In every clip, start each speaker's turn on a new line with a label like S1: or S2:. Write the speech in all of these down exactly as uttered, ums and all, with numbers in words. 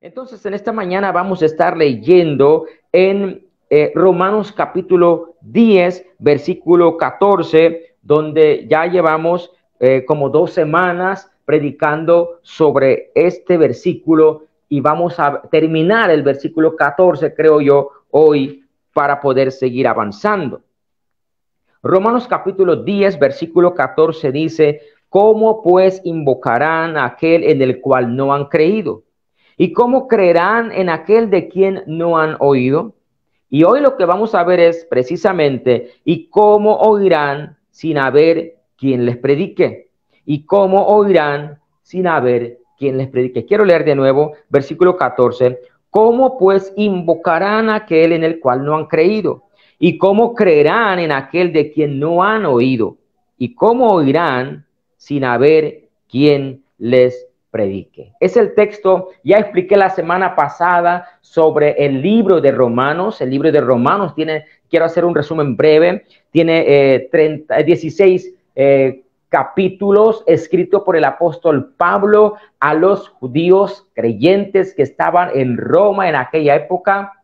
S1: Entonces, en esta mañana vamos a estar leyendo en eh, Romanos capítulo diez, versículo catorce, donde ya llevamos eh, como dos semanas predicando sobre este versículo y vamos a terminar el versículo catorce, creo yo, hoy para poder seguir avanzando. Romanos capítulo diez, versículo catorce dice: ¿cómo pues invocarán a aquel en el cual no han creído? ¿Y cómo creerán en aquel de quien no han oído? Y hoy lo que vamos a ver es precisamente, ¿y cómo oirán sin haber quien les predique? ¿Y cómo oirán sin haber quien les predique? Quiero leer de nuevo, versículo catorce. ¿Cómo pues invocarán a aquel en el cual no han creído? ¿Y cómo creerán en aquel de quien no han oído? ¿Y cómo oirán sin haber quien les predique? Es el texto. Ya expliqué la semana pasada sobre el libro de Romanos. El libro de Romanos tiene, quiero hacer un resumen breve, tiene eh, treinta, dieciséis eh, capítulos escritos por el apóstol Pablo a los judíos creyentes que estaban en Roma en aquella época.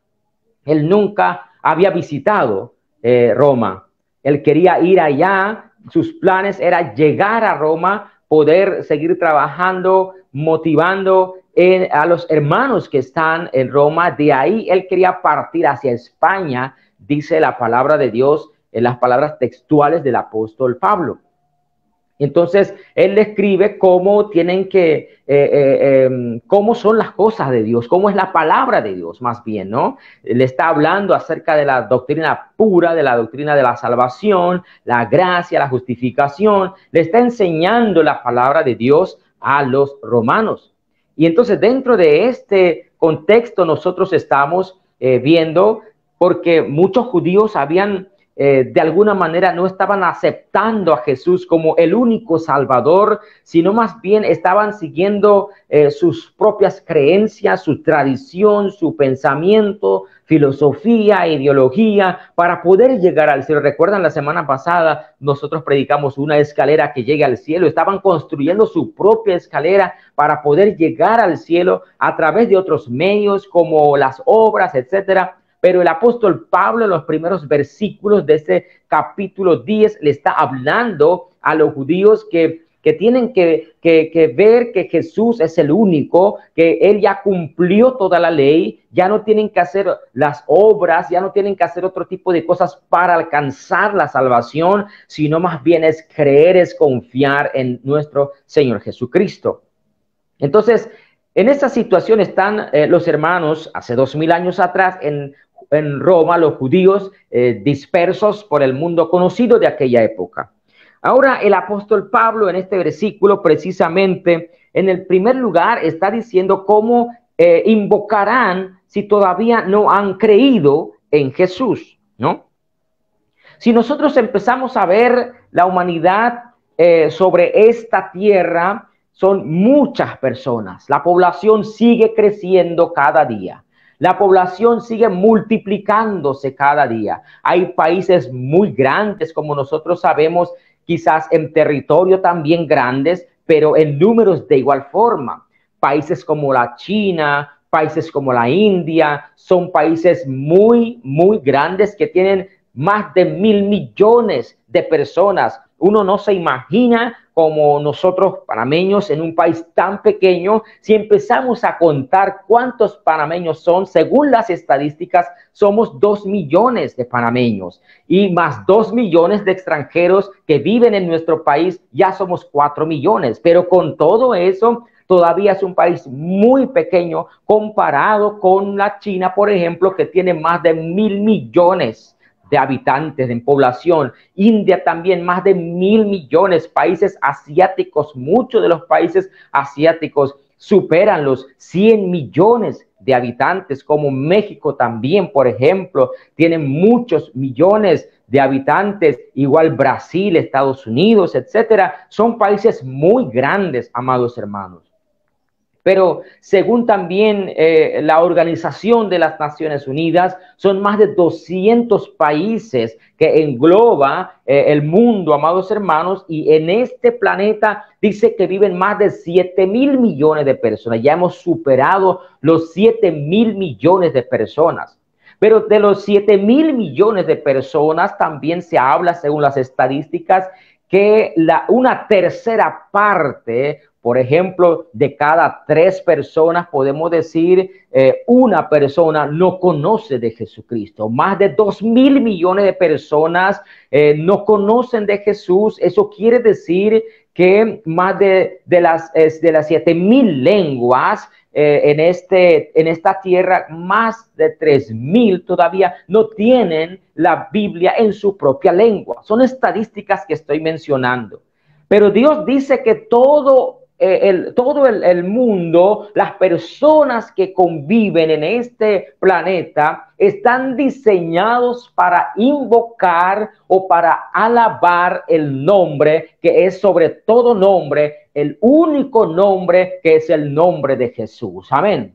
S1: Él nunca había visitado eh, Roma. Él quería ir allá. Sus planes era llegar a Roma, poder seguir trabajando, motivando en, a los hermanos que están en Roma. De ahí él quería partir hacia España, dice la palabra de Dios en las palabras textuales del apóstol Pablo. Entonces, él le escribe cómo tienen que, eh, eh, eh, cómo son las cosas de Dios, cómo es la palabra de Dios, más bien, ¿no? Le está hablando acerca de la doctrina pura, de la doctrina de la salvación, la gracia, la justificación. Le está enseñando la palabra de Dios a los romanos. Y entonces, dentro de este contexto, nosotros estamos eh, viendo, porque muchos judíos habían Eh, de alguna manera no estaban aceptando a Jesús como el único Salvador, sino más bien estaban siguiendo eh, sus propias creencias, su tradición, su pensamiento, filosofía, ideología, para poder llegar al cielo. ¿Recuerdan la semana pasada? Nosotros predicamos una escalera que llegue al cielo. Estaban construyendo su propia escalera para poder llegar al cielo a través de otros medios como las obras, etcétera. Pero el apóstol Pablo en los primeros versículos de este capítulo diez le está hablando a los judíos que, que tienen que, que, que ver que Jesús es el único, que él ya cumplió toda la ley, ya no tienen que hacer las obras, ya no tienen que hacer otro tipo de cosas para alcanzar la salvación, sino más bien es creer, es confiar en nuestro Señor Jesucristo. Entonces, en esta situación están eh, los hermanos hace dos mil años atrás en en Roma, los judíos eh, dispersos por el mundo conocido de aquella época. Ahora el apóstol Pablo en este versículo precisamente en el primer lugar está diciendo cómo eh, invocarán si todavía no han creído en Jesús, ¿no? Si nosotros empezamos a ver la humanidad eh, sobre esta tierra, son muchas personas. La población sigue creciendo cada día. La población sigue multiplicándose cada día. Hay países muy grandes, como nosotros sabemos, quizás en territorio también grandes, pero en números de igual forma. Países como la China, países como la India, son países muy, muy grandes que tienen más de mil millones de personas. Uno no se imagina como nosotros panameños en un país tan pequeño, si empezamos a contar cuántos panameños son, según las estadísticas, somos dos millones de panameños y más dos millones de extranjeros que viven en nuestro país, ya somos cuatro millones. Pero con todo eso, todavía es un país muy pequeño comparado con la China, por ejemplo, que tiene más de mil millones de habitantes en población. India también más de mil millones. Países asiáticos, muchos de los países asiáticos superan los cien millones de habitantes, como México también, por ejemplo, tiene muchos millones de habitantes, igual Brasil, Estados Unidos, etcétera. Son países muy grandes, amados hermanos. Pero según también eh, la Organización de las Naciones Unidas, son más de doscientos países que engloba eh, el mundo, amados hermanos, y en este planeta dice que viven más de siete mil millones de personas. Ya hemos superado los siete mil millones de personas. Pero de los siete mil millones de personas también se habla, según las estadísticas, que la, una tercera parte, por ejemplo, de cada tres personas, podemos decir, eh, una persona no conoce de Jesucristo. Más de dos mil millones de personas eh, no conocen de Jesús. Eso quiere decir que más de, de las, de las siete mil lenguas eh, en, este, en esta tierra, más de tres mil todavía no tienen la Biblia en su propia lengua. Son estadísticas que estoy mencionando. Pero Dios dice que todo, eh, el, todo el, el mundo, las personas que conviven en este planeta, están diseñados para invocar o para alabar el nombre que es sobre todo nombre, el único nombre que es el nombre de Jesús. Amén.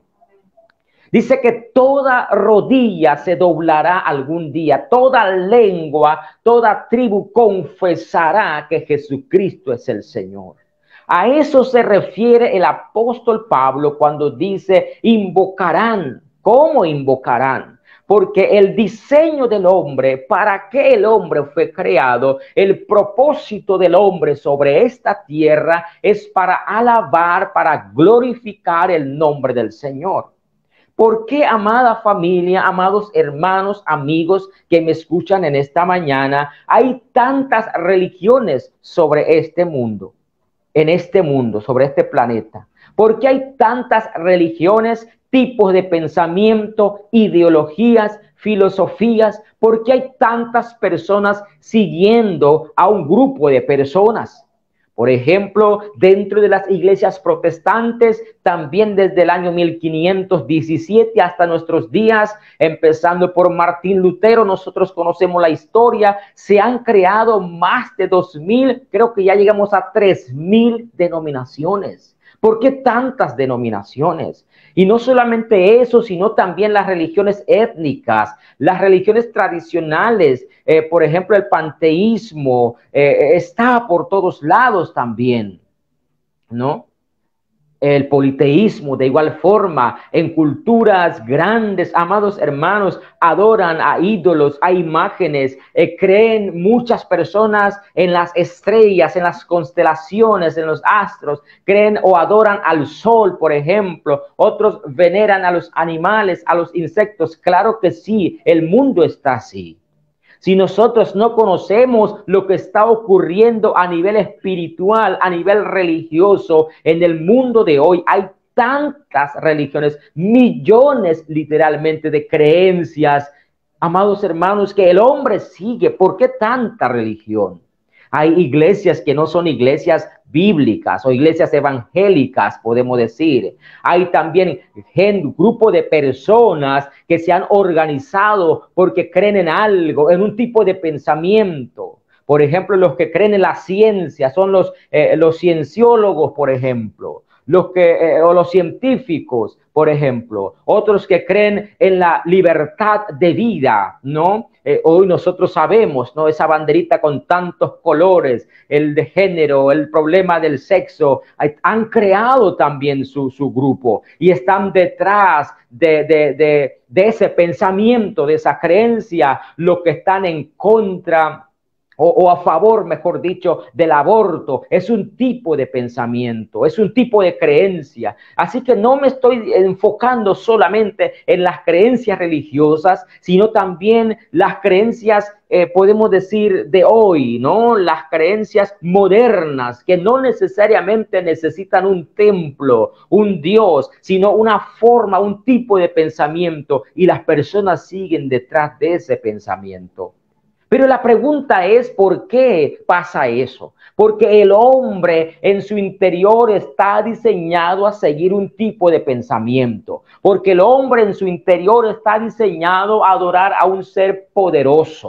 S1: Dice que toda rodilla se doblará algún día, toda lengua, toda tribu confesará que Jesucristo es el Señor. A eso se refiere el apóstol Pablo cuando dice invocarán. ¿Cómo invocarán? Porque el diseño del hombre, para qué el hombre fue creado, el propósito del hombre sobre esta tierra es para alabar, para glorificar el nombre del Señor. ¿Por qué, amada familia, amados hermanos, amigos que me escuchan en esta mañana, hay tantas religiones sobre este mundo, en este mundo, sobre este planeta? ¿Por qué hay tantas religiones, tipos de pensamiento, ideologías, filosofías? ¿Por qué hay tantas personas siguiendo a un grupo de personas? Por ejemplo, dentro de las iglesias protestantes, también desde el año mil quinientos diecisiete hasta nuestros días, empezando por Martín Lutero, nosotros conocemos la historia, se han creado más de dos mil, creo que ya llegamos a tres mil denominaciones. ¿Por qué tantas denominaciones? Y no solamente eso, sino también las religiones étnicas, las religiones tradicionales, eh, por ejemplo, el panteísmo eh, está por todos lados también, ¿no? El politeísmo, de igual forma, en culturas grandes, amados hermanos, adoran a ídolos, a imágenes, eh, creen muchas personas en las estrellas, en las constelaciones, en los astros, creen o adoran al sol, por ejemplo, otros veneran a los animales, a los insectos. Claro que sí, el mundo está así. Si nosotros no conocemos lo que está ocurriendo a nivel espiritual, a nivel religioso, en el mundo de hoy, hay tantas religiones, millones literalmente de creencias, amados hermanos, que el hombre sigue. ¿Por qué tanta religión? Hay iglesias que no son iglesias bíblicas o iglesias evangélicas, podemos decir. Hay también un grupo de personas que se han organizado porque creen en algo, en un tipo de pensamiento. Por ejemplo, los que creen en la ciencia son los, eh, los cienciólogos, por ejemplo. Los que, eh, o los científicos, por ejemplo, otros que creen en la libertad de vida, ¿no? Eh, hoy nosotros sabemos, ¿no? Esa banderita con tantos colores, el de género, el problema del sexo, hay, han creado también su, su grupo y están detrás de, de, de, de ese pensamiento, de esa creencia, los que están en contra O, o a favor, mejor dicho, del aborto. Es un tipo de pensamiento, es un tipo de creencia. Así que no me estoy enfocando solamente en las creencias religiosas, sino también las creencias, eh, podemos decir, de hoy, ¿no? Las creencias modernas, que no necesariamente necesitan un templo, un Dios, sino una forma, un tipo de pensamiento, y las personas siguen detrás de ese pensamiento. Pero la pregunta es, ¿por qué pasa eso? Porque el hombre en su interior está diseñado a seguir un tipo de pensamiento. Porque el hombre en su interior está diseñado a adorar a un ser poderoso.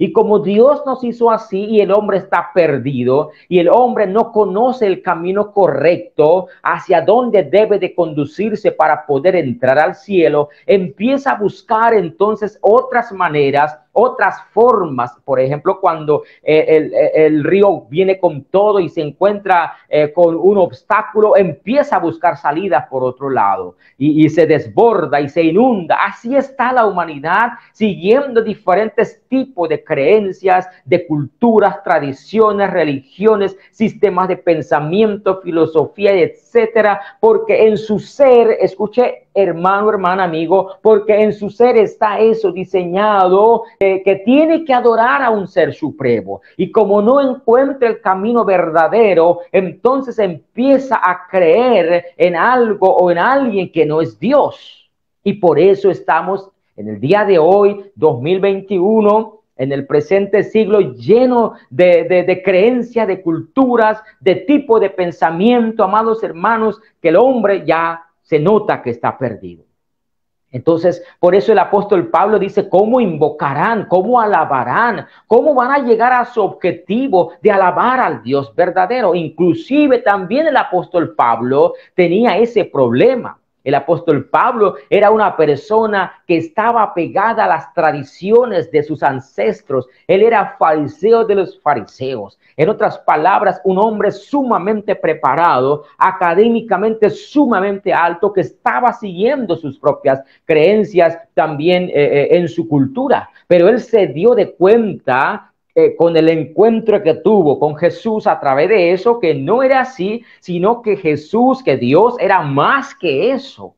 S1: Y como Dios nos hizo así y el hombre está perdido y el hombre no conoce el camino correcto hacia dónde debe de conducirse para poder entrar al cielo, empieza a buscar entonces otras maneras, otras formas. Por ejemplo, cuando eh, el, el río viene con todo y se encuentra eh, con un obstáculo, empieza a buscar salidas por otro lado y, y se desborda y se inunda. Así está la humanidad, siguiendo diferentes tipos de creencias, de culturas, tradiciones, religiones, sistemas de pensamiento, filosofía, etcétera, porque en su ser, escuche, hermano, hermana, amigo, porque en su ser está eso diseñado, eh, que tiene que adorar a un ser supremo. Y como no encuentra el camino verdadero, entonces empieza a creer en algo o en alguien que no es Dios. Y por eso estamos en el día de hoy, dos mil veintiuno, en el presente siglo, lleno de, de, de creencias, de culturas, de tipo de pensamiento, amados hermanos, que el hombre ya se nota que está perdido. Entonces, por eso el apóstol Pablo dice, ¿cómo invocarán? ¿Cómo alabarán? ¿Cómo van a llegar a su objetivo de alabar al Dios verdadero? Inclusive también el apóstol Pablo tenía ese problema. El apóstol Pablo era una persona que estaba pegada a las tradiciones de sus ancestros. Él era fariseo de los fariseos. En otras palabras, un hombre sumamente preparado, académicamente sumamente alto, que estaba siguiendo sus propias creencias también eh, eh, en su cultura. Pero él se dio de cuenta Eh, con el encuentro que tuvo con Jesús a través de eso, que no era así, sino que Jesús, que Dios era más que eso.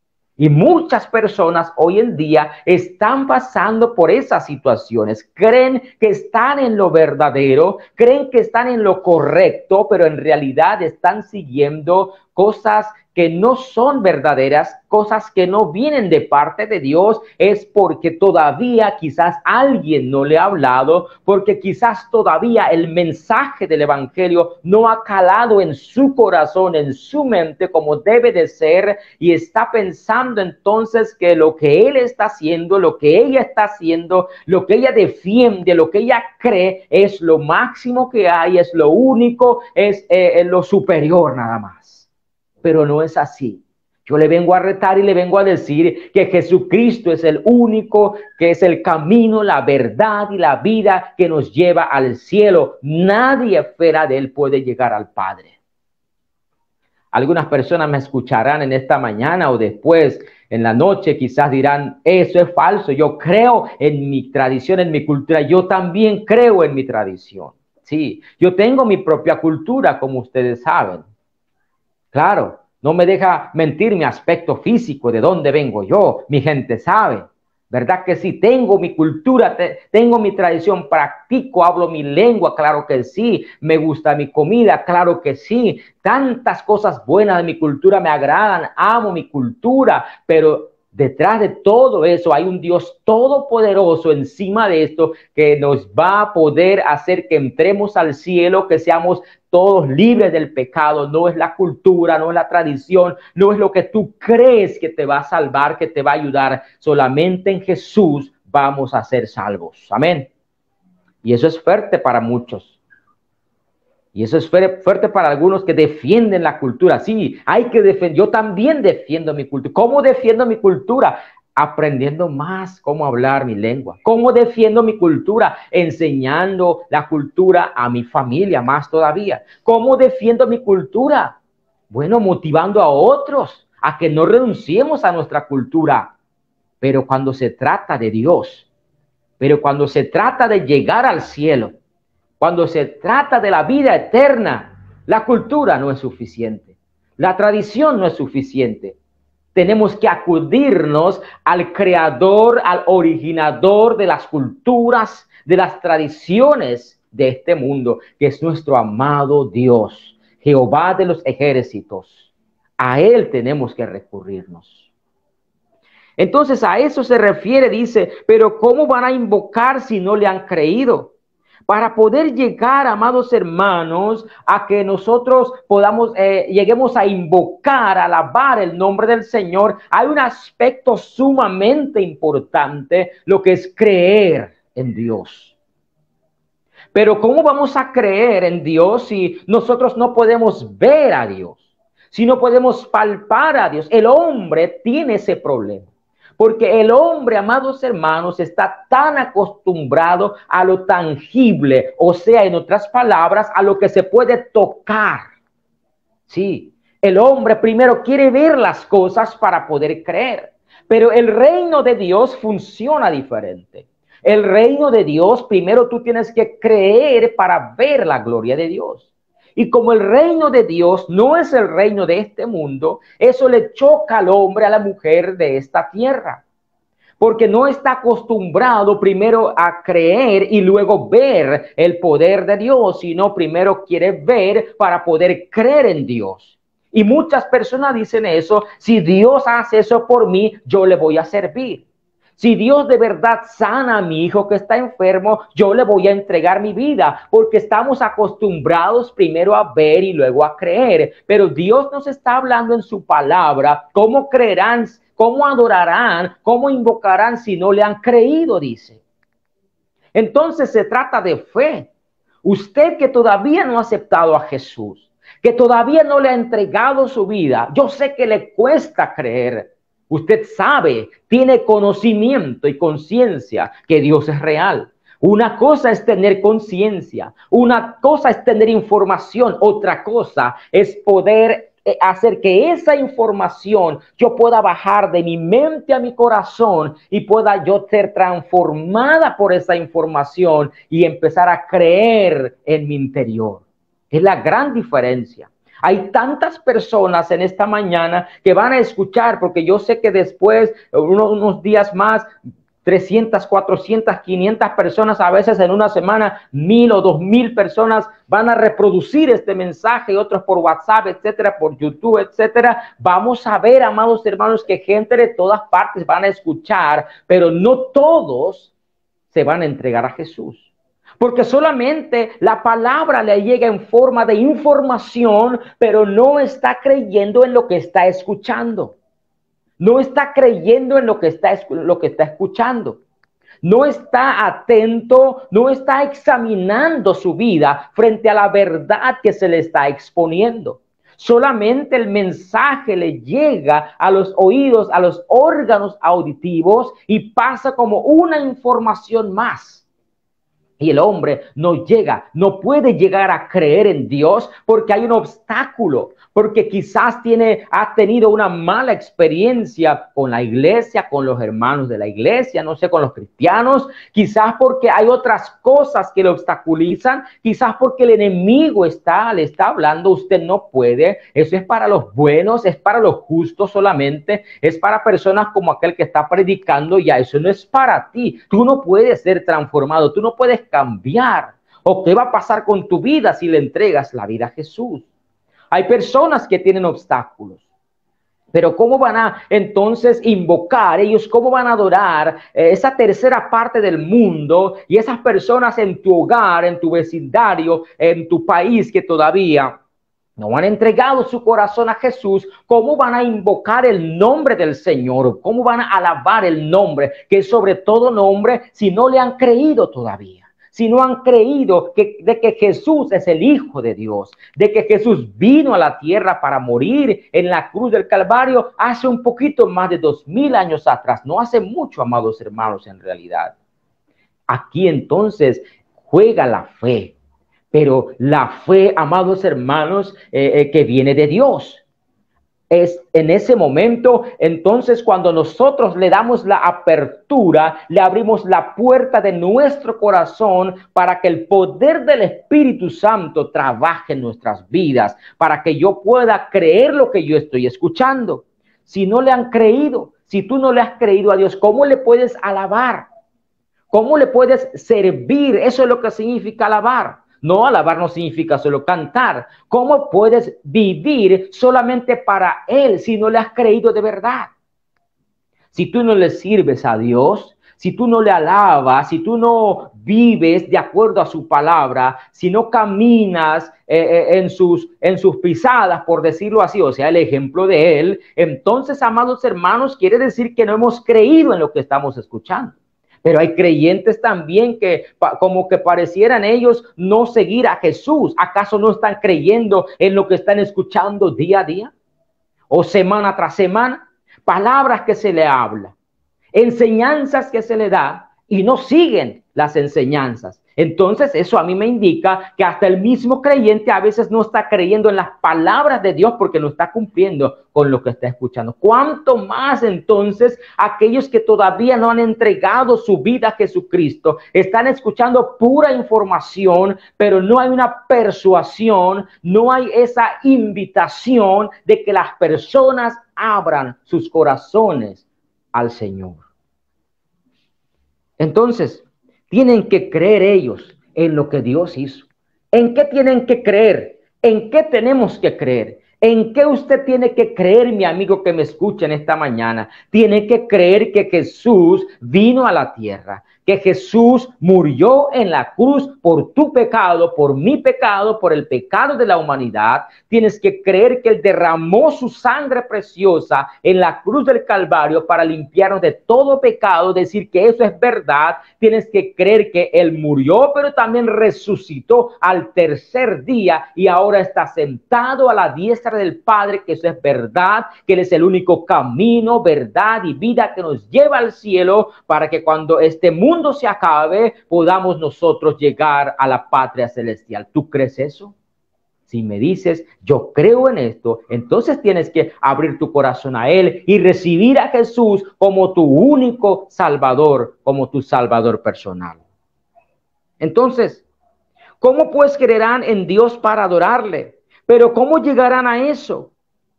S1: Y muchas personas hoy en día están pasando por esas situaciones. Creen que están en lo verdadero, creen que están en lo correcto, pero en realidad están siguiendo cosas que no son verdaderas, cosas que no vienen de parte de Dios. Es porque todavía quizás alguien no le ha hablado, porque quizás todavía el mensaje del evangelio no ha calado en su corazón, en su mente como debe de ser, y está pensando entonces que lo que él está haciendo, lo que ella está haciendo, lo que ella defiende, lo que ella cree es lo máximo que hay, es lo único, es eh, lo superior nada más. Pero no es así. Yo le vengo a retar y le vengo a decir que Jesucristo es el único, que es el camino, la verdad y la vida que nos lleva al cielo. Nadie fuera de él puede llegar al Padre. Algunas personas me escucharán en esta mañana o después en la noche, quizás dirán, eso es falso. Yo creo en mi tradición, en mi cultura. Yo también creo en mi tradición. Sí, yo tengo mi propia cultura, como ustedes saben. Claro, no me deja mentir mi aspecto físico, de dónde vengo yo, mi gente sabe, ¿verdad que sí? Tengo mi cultura, te, tengo mi tradición, practico, hablo mi lengua, claro que sí, me gusta mi comida, claro que sí, tantas cosas buenas de mi cultura me agradan, amo mi cultura, pero detrás de todo eso hay un Dios todopoderoso encima de esto que nos va a poder hacer que entremos al cielo, que seamos todos libres del pecado. No es la cultura, no es la tradición, no es lo que tú crees que te va a salvar, que te va a ayudar. Solamente en Jesús vamos a ser salvos. Amén. Y eso es fuerte para muchos. Y eso es fuerte para algunos que defienden la cultura. Sí, hay que defender. Yo también defiendo mi cultura. ¿Cómo defiendo mi cultura? Aprendiendo más cómo hablar mi lengua. ¿Cómo defiendo mi cultura? Enseñando la cultura a mi familia, más todavía. ¿Cómo defiendo mi cultura? Bueno, motivando a otros a que no renunciemos a nuestra cultura. Pero cuando se trata de Dios, pero cuando se trata de llegar al cielo, cuando se trata de la vida eterna, la cultura no es suficiente. La tradición no es suficiente. Tenemos que acudirnos al creador, al originador de las culturas, de las tradiciones de este mundo, que es nuestro amado Dios, Jehová de los ejércitos. A él tenemos que recurrirnos. Entonces a eso se refiere, dice, pero ¿cómo van a invocar si no le han creído? Para poder llegar, amados hermanos, a que nosotros podamos, eh, lleguemos a invocar, a alabar el nombre del Señor, hay un aspecto sumamente importante, lo que es creer en Dios. Pero ¿cómo vamos a creer en Dios si nosotros no podemos ver a Dios? Si no podemos palpar a Dios. El hombre tiene ese problema. Porque el hombre, amados hermanos, está tan acostumbrado a lo tangible, o sea, en otras palabras, a lo que se puede tocar. Sí, el hombre primero quiere ver las cosas para poder creer, pero el reino de Dios funciona diferente. El reino de Dios, primero tú tienes que creer para ver la gloria de Dios. Y como el reino de Dios no es el reino de este mundo, eso le choca al hombre, a la mujer de esta tierra. Porque no está acostumbrado primero a creer y luego ver el poder de Dios, sino primero quiere ver para poder creer en Dios. Y muchas personas dicen eso: si Dios hace eso por mí, yo le voy a servir. Si Dios de verdad sana a mi hijo que está enfermo, yo le voy a entregar mi vida, porque estamos acostumbrados primero a ver y luego a creer. Pero Dios nos está hablando en su palabra. ¿Cómo creerán? ¿Cómo adorarán? ¿Cómo invocarán si no le han creído? Dice. Entonces se trata de fe. Usted que todavía no ha aceptado a Jesús, que todavía no le ha entregado su vida, yo sé que le cuesta creer. Usted sabe, tiene conocimiento y conciencia que Dios es real. Una cosa es tener conciencia, una cosa es tener información, otra cosa es poder hacer que esa información yo pueda bajar de mi mente a mi corazón y pueda yo ser transformada por esa información y empezar a creer en mi interior. Es la gran diferencia. Hay tantas personas en esta mañana que van a escuchar, porque yo sé que después, unos, unos días más, trescientas, cuatrocientas, quinientas personas, a veces en una semana, mil o dos mil personas van a reproducir este mensaje, y otros por WhatsApp, etcétera, por YouTube, etcétera. Vamos a ver, amados hermanos, que gente de todas partes van a escuchar, pero no todos se van a entregar a Jesús. Porque solamente la palabra le llega en forma de información, pero no está creyendo en lo que está escuchando. No está creyendo en lo que está, lo que está escuchando. No está atento, no está examinando su vida frente a la verdad que se le está exponiendo. Solamente el mensaje le llega a los oídos, a los órganos auditivos y pasa como una información más. Y el hombre no llega, no puede llegar a creer en Dios porque hay un obstáculo, porque quizás tiene, ha tenido una mala experiencia con la iglesia, con los hermanos de la iglesia, no sé, con los cristianos, quizás porque hay otras cosas que le obstaculizan, quizás porque el enemigo está, le está hablando, usted no puede, eso es para los buenos, es para los justos solamente, es para personas como aquel que está predicando, ya eso no es para ti, tú no puedes ser transformado, tú no puedes cambiar. ¿O qué va a pasar con tu vida si le entregas la vida a Jesús? Hay personas que tienen obstáculos, pero ¿cómo van a entonces invocar ellos? ¿Cómo van a adorar eh, esa tercera parte del mundo y esas personas en tu hogar, en tu vecindario, en tu país que todavía no han entregado su corazón a Jesús? ¿Cómo van a invocar el nombre del Señor? ¿Cómo van a alabar el nombre, que es sobre todo nombre, si no le han creído todavía? Si no han creído que, de que Jesús es el Hijo de Dios, de que Jesús vino a la tierra para morir en la cruz del Calvario hace un poquito más de dos mil años atrás, no hace mucho, amados hermanos, en realidad. Aquí entonces juega la fe, pero la fe, amados hermanos, eh, eh, que viene de Dios. Es en ese momento, entonces, cuando nosotros le damos la apertura, le abrimos la puerta de nuestro corazón para que el poder del Espíritu Santo trabaje en nuestras vidas, para que yo pueda creer lo que yo estoy escuchando. Si no le han creído, si tú no le has creído a Dios, ¿cómo le puedes alabar? ¿Cómo le puedes servir? Eso es lo que significa alabar. No, alabar no significa solo cantar. ¿Cómo puedes vivir solamente para Él si no le has creído de verdad? Si tú no le sirves a Dios, si tú no le alabas, si tú no vives de acuerdo a su palabra, si no caminas eh, en, sus, en sus pisadas, por decirlo así, o sea, el ejemplo de Él, entonces, amados hermanos, quiere decir que no hemos creído en lo que estamos escuchando. Pero hay creyentes también que como que parecieran ellos no seguir a Jesús. ¿Acaso no están creyendo en lo que están escuchando día a día? O semana tras semana. Palabras que se le habla. Enseñanzas que se le da y no siguen las enseñanzas. Entonces eso a mí me indica que hasta el mismo creyente a veces no está creyendo en las palabras de Dios porque no está cumpliendo con lo que está escuchando. ¿Cuánto más entonces aquellos que todavía no han entregado su vida a Jesucristo están escuchando pura información, pero no hay una persuasión, no hay esa invitación de que las personas abran sus corazones al Señor? Entonces, tienen que creer ellos en lo que Dios hizo. ¿En qué tienen que creer? ¿En qué tenemos que creer? ¿En qué usted tiene que creer, mi amigo que me escucha en esta mañana? Tiene que creer que Jesús vino a la tierra, que Jesús murió en la cruz por tu pecado, por mi pecado, por el pecado de la humanidad. Tienes que creer que Él derramó su sangre preciosa en la cruz del Calvario para limpiarnos de todo pecado, decir que eso es verdad. Tienes que creer que Él murió, pero también resucitó al tercer día y ahora está sentado a la diestra del Padre, que eso es verdad, que Él es el único camino, verdad y vida que nos lleva al cielo, para que cuando este mundo se acabe podamos nosotros llegar a la patria celestial. ¿Tú crees eso? Si me dices, yo creo en esto, entonces tienes que abrir tu corazón a Él y recibir a Jesús como tu único Salvador, como tu Salvador personal. Entonces, ¿cómo pues creerán en Dios para adorarle? Pero ¿cómo llegarán a eso?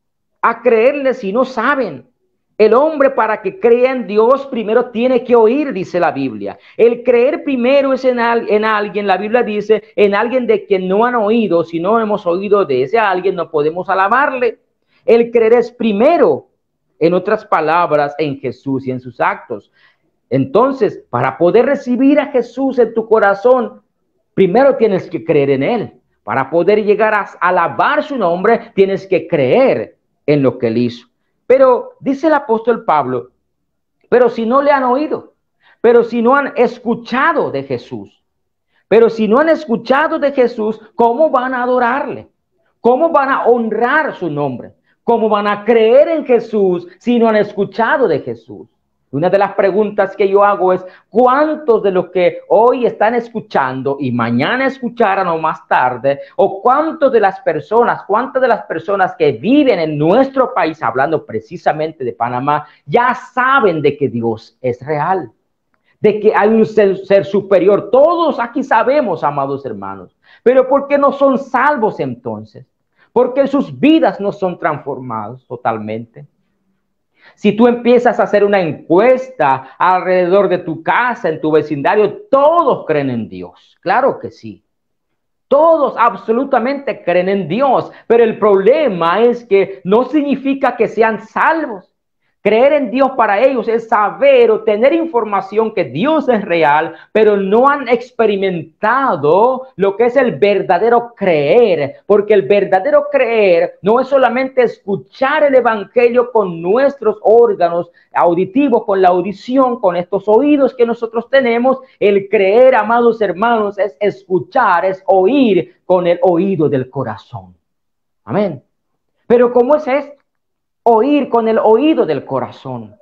S1: A creerle si no saben. El hombre, para que crea en Dios, primero tiene que oír, dice la Biblia. El creer primero es en, al, en alguien, la Biblia dice, en alguien de quien no han oído. Si no hemos oído de ese alguien, no podemos alabarle. El creer es primero, en otras palabras, en Jesús y en sus actos. Entonces, para poder recibir a Jesús en tu corazón, primero tienes que creer en Él. Para poder llegar a alabar su nombre, tienes que creer en lo que Él hizo. Pero dice el apóstol Pablo, pero si no le han oído, pero si no han escuchado de Jesús, pero si no han escuchado de Jesús, ¿cómo van a adorarle? ¿Cómo van a honrar su nombre? ¿Cómo van a creer en Jesús si no han escuchado de Jesús? Una de las preguntas que yo hago es, ¿cuántos de los que hoy están escuchando y mañana escucharán o más tarde, o cuántos de las personas, cuántas de las personas que viven en nuestro país, hablando precisamente de Panamá, ya saben de que Dios es real, de que hay un ser, ser superior? Todos aquí sabemos, amados hermanos, pero ¿por qué no son salvos entonces? ¿Por qué sus vidas no son transformadas totalmente? Si tú empiezas a hacer una encuesta alrededor de tu casa, en tu vecindario, todos creen en Dios. Claro que sí. Todos absolutamente creen en Dios. Pero el problema es que no significa que sean salvos. Creer en Dios para ellos es saber o tener información que Dios es real, pero no han experimentado lo que es el verdadero creer, porque el verdadero creer no es solamente escuchar el evangelio con nuestros órganos auditivos, con la audición, con estos oídos que nosotros tenemos. El creer, amados hermanos, es escuchar, es oír con el oído del corazón. Amén. Pero ¿cómo es esto? Oír con el oído del corazón,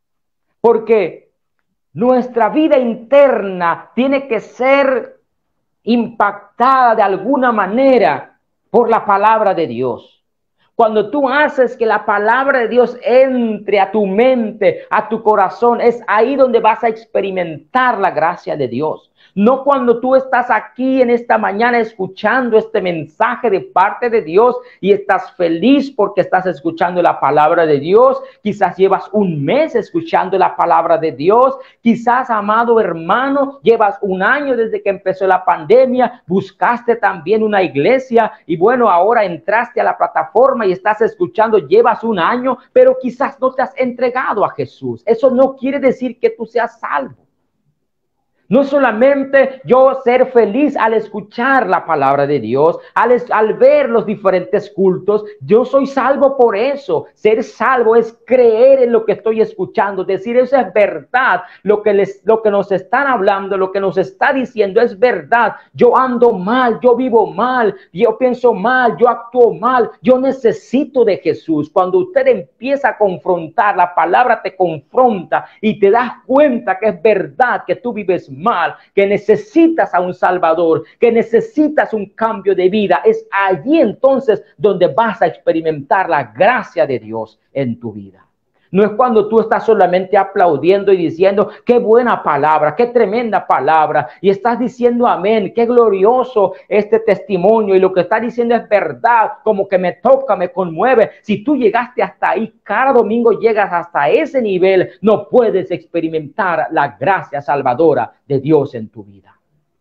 S1: porque nuestra vida interna tiene que ser impactada de alguna manera por la palabra de Dios. Cuando tú haces que la palabra de Dios entre a tu mente, a tu corazón, es ahí donde vas a experimentar la gracia de Dios. No cuando tú estás aquí en esta mañana escuchando este mensaje de parte de Dios y estás feliz porque estás escuchando la palabra de Dios. Quizás llevas un mes escuchando la palabra de Dios. Quizás, amado hermano, llevas un año desde que empezó la pandemia. Buscaste también una iglesia y bueno, ahora entraste a la plataforma y estás escuchando. Llevas un año, pero quizás no te has entregado a Jesús. Eso no quiere decir que tú seas salvo. No solamente yo ser feliz al escuchar la palabra de Dios, al, al ver los diferentes cultos, yo soy salvo por eso. Ser salvo es creer en lo que estoy escuchando, decir eso es verdad, lo que, les, lo que nos están hablando, lo que nos está diciendo es verdad. Yo ando mal, yo vivo mal, yo pienso mal, yo actúo mal, yo necesito de Jesús. Cuando usted empieza a confrontar, la palabra te confronta y te das cuenta que es verdad que tú vives mal, que necesitas a un Salvador, que necesitas un cambio de vida. Es allí entonces donde vas a experimentar la gracia de Dios en tu vida. No es cuando tú estás solamente aplaudiendo y diciendo, qué buena palabra, qué tremenda palabra, y estás diciendo amén, qué glorioso este testimonio, y lo que está diciendo es verdad, como que me toca, me conmueve. Si tú llegaste hasta ahí, cada domingo llegas hasta ese nivel, no puedes experimentar la gracia salvadora de Dios en tu vida.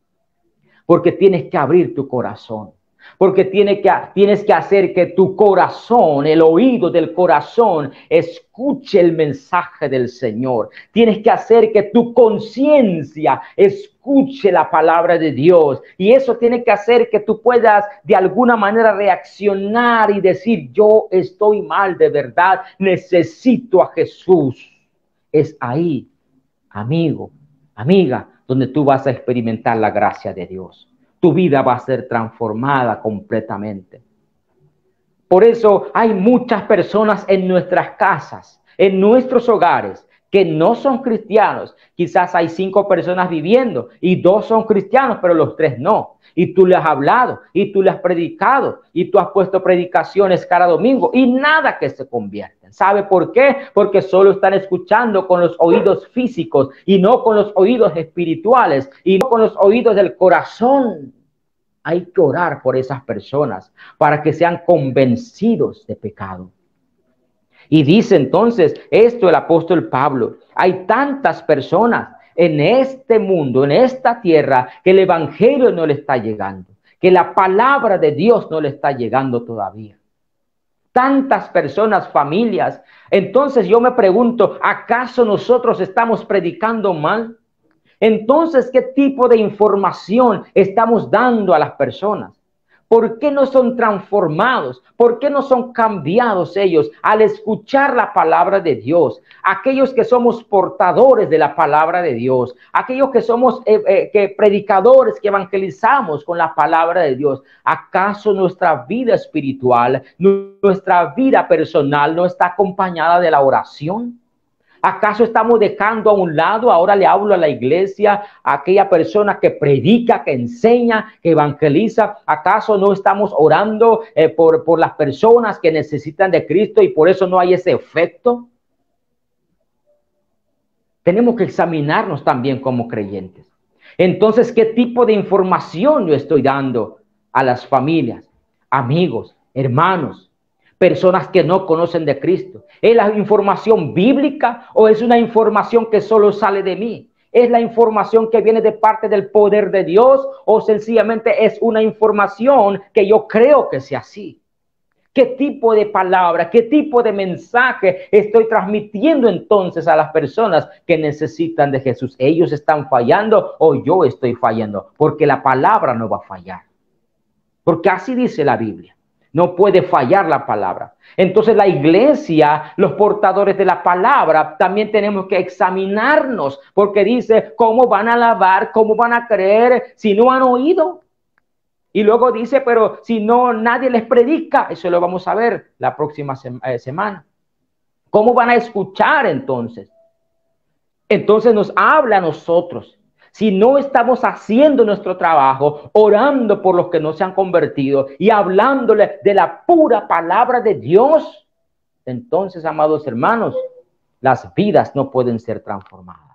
S1: Porque tienes que abrir tu corazón. Porque tiene que, tienes que hacer que tu corazón, el oído del corazón, escuche el mensaje del Señor. Tienes que hacer que tu conciencia escuche la palabra de Dios. Y eso tiene que hacer que tú puedas de alguna manera reaccionar y decir, yo estoy mal de verdad, necesito a Jesús. Es ahí, amigo, amiga, donde tú vas a experimentar la gracia de Dios. Tu vida va a ser transformada completamente. Por eso hay muchas personas en nuestras casas, en nuestros hogares, que no son cristianos. Quizás hay cinco personas viviendo y dos son cristianos, pero los tres no. Y tú le has hablado, y tú le has predicado, y tú has puesto predicaciones cada domingo, y nada que se convierten. ¿Sabe por qué? Porque solo están escuchando con los oídos físicos, y no con los oídos espirituales, y no con los oídos del corazón. Hay que orar por esas personas, para que sean convencidos de pecado. Y dice entonces esto el apóstol Pablo, hay tantas personas en este mundo, en esta tierra, que el evangelio no le está llegando, que la palabra de Dios no le está llegando todavía. Tantas personas, familias. Entonces yo me pregunto, ¿acaso nosotros estamos predicando mal? Entonces, ¿qué tipo de información estamos dando a las personas? ¿Por qué no son transformados? ¿Por qué no son cambiados ellos al escuchar la palabra de Dios? Aquellos que somos portadores de la palabra de Dios, aquellos que somos eh, eh, que predicadores, que evangelizamos con la palabra de Dios, ¿acaso nuestra vida espiritual, nuestra vida personal no está acompañada de la oración? ¿Acaso estamos dejando a un lado, ahora le hablo a la iglesia, a aquella persona que predica, que enseña, que evangeliza? ¿Acaso no estamos orando eh, por, por las personas que necesitan de Cristo y por eso no hay ese efecto? Tenemos que examinarnos también como creyentes. Entonces, ¿qué tipo de información yo estoy dando a las familias, amigos, hermanos? Personas que no conocen de Cristo. ¿Es la información bíblica o es una información que solo sale de mí? ¿Es la información que viene de parte del poder de Dios o sencillamente es una información que yo creo que sea así? ¿Qué tipo de palabra, qué tipo de mensaje estoy transmitiendo entonces a las personas que necesitan de Jesús? ¿Ellos están fallando o yo estoy fallando? Porque la palabra no va a fallar. Porque así dice la Biblia. No puede fallar la palabra. Entonces la iglesia, los portadores de la palabra, también tenemos que examinarnos, porque dice, ¿cómo van a alabar? ¿Cómo van a creer si no han oído? Y luego dice, pero si no, nadie les predica. Eso lo vamos a ver la próxima sema, eh, semana. ¿Cómo van a escuchar entonces? Entonces nos habla a nosotros. Si no estamos haciendo nuestro trabajo, orando por los que no se han convertido y hablándole de la pura palabra de Dios, entonces, amados hermanos, las vidas no pueden ser transformadas.